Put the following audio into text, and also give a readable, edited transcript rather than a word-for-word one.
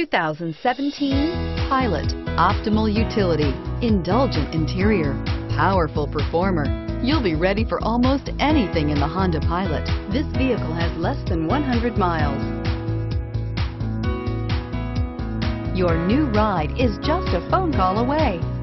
2017 Pilot. Optimal utility, indulgent interior, powerful performer. You'll be ready for almost anything in the Honda Pilot. This vehicle has less than 100 miles. Your new ride is just a phone call away.